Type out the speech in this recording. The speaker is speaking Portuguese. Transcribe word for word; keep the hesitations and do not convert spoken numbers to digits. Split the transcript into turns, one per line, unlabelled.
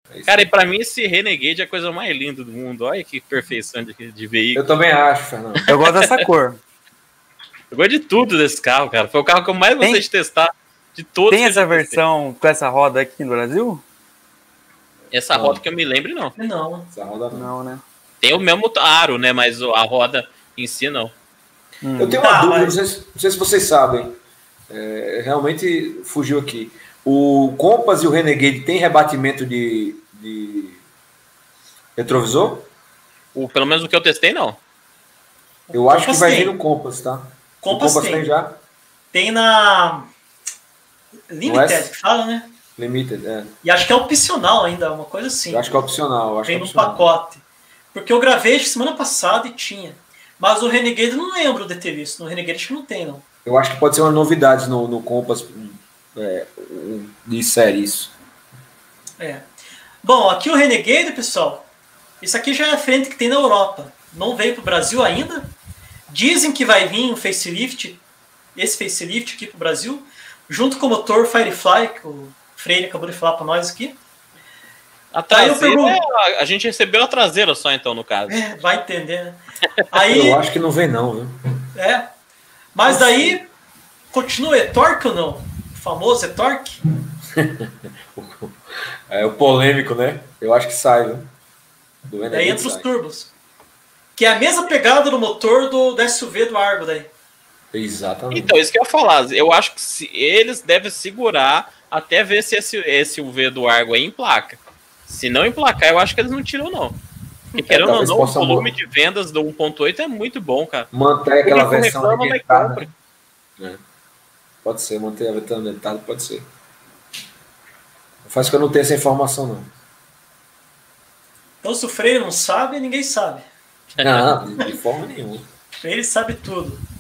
É
Cara, e pra mim esse Renegade é a coisa mais linda do mundo. Olha que perfeição de, de veículo.
Eu também acho, Fernando.
Eu gosto dessa cor.
Eu gosto de tudo desse carro, cara. Foi o carro que eu mais gostei
Tem-
de testar de todos.
Tem
que eu
essa
já testei.
versão com essa roda aqui no Brasil?
Essa
Não.
roda que eu me lembre, não.
Não.
Essa roda não.
Não, né?
Tem o mesmo aro, né? Mas a roda em si, não.
Hum.
Eu tenho
Tá,
uma dúvida,
mas-
não, sei, se- não sei se vocês sabem. É, realmente fugiu aqui. O Compass e o Renegade tem rebatimento de, de retrovisor?
O, pelo menos o que eu testei, não.
Eu acho que
Compass
vai
tem.
vir no Compass, tá?
Compass
o Compass
tem.
tem já?
Tem na Limited,
West?
que fala, né?
Limited, é.
E acho que é opcional ainda, uma coisa assim.
Eu acho que é opcional. Eu acho
Vem
que é
no
opcional.
pacote. Porque eu gravei acho que semana passada e tinha. Mas o Renegade eu não lembro de ter visto. No Renegade acho que não tem, não.
Eu acho que pode ser uma novidade no, no Compass é, de série isso.
É. Bom, aqui o Renegade, pessoal, isso aqui já é a frente que tem na Europa. Não veio pro Brasil ainda. Dizem que vai vir um facelift, esse facelift aqui pro Brasil, junto com o motor Firefly, que o Freire acabou de falar para nós aqui.
A
Aí eu
traseira,
pergunto-
a, a gente recebeu a traseira só, então, no caso.
É, vai entender, né? Aí,
Eu acho que não vem não, viu?
é. Mas daí, continua e-torque ou não? O famoso e-torque?
É o polêmico, né? Eu acho que sai, viu? Do
Daí
Renegade
entra os
sai.
turbos. Que é a mesma pegada do motor do, do S U V do Argo daí.
Exatamente.
Então, isso que eu ia falar. Eu acho que se, eles devem segurar até ver se esse S U V do Argo aí emplaca. Se não emplacar, eu acho que eles não tiram, não. Porque, querendo ou
talvez
não, o
possa
volume
mo-
de vendas do um ponto oito é muito bom, cara.
Manter aquela
Público
versão
reclama, mas
arrebentada.
compra.
Né? Pode ser, manter a versão arrebentada, pode ser. Faz que eu não tenho essa informação, não.
Então se o Freire não sabe, ninguém sabe.
Não, de, de forma nenhuma.
Ele sabe tudo.